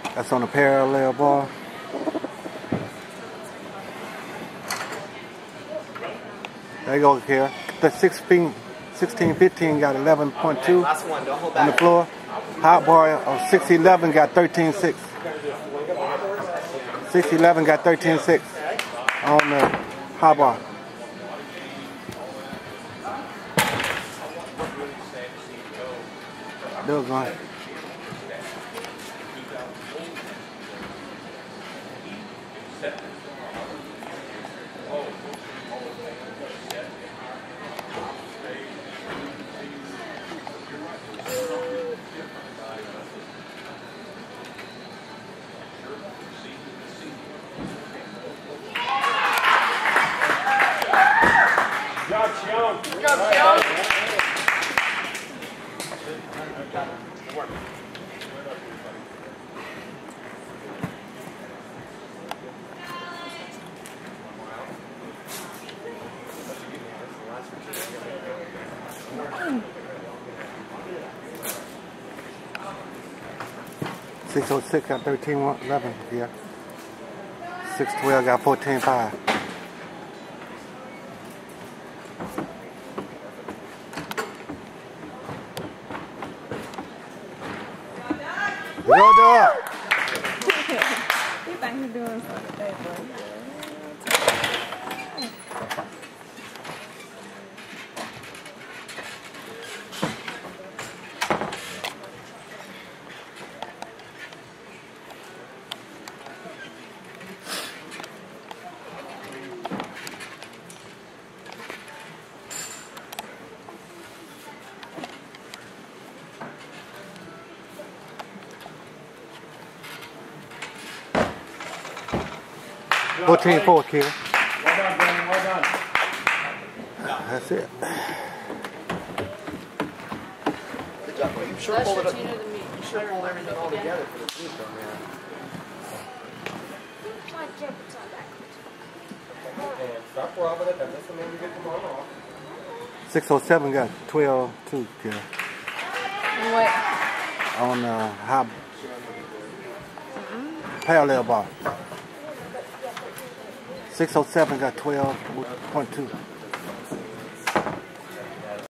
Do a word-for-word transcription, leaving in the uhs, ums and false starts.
That's on the parallel bar. There you go, Kara. The sixteen, sixteen fifteen got eleven point two on the floor. Hot bar of six eleven got thirteen six. six eleven got thirteen six on the hot bar. Still going. six oh six got thirteen eleven, yeah. six twelve got fourteen five. Go dog! You think you're doing something today, bro? fourteen four, kid. Well done, Brandon. Well done. That's it. Good job, bro. You sure pulled it up. You sure pulled everything all together for the team, though, man. Stop robbing it. That's the name we get tomorrow off. six oh seven got twelve two, kid. What? On the uh, hot parallel bar. six oh seven got twelve point two.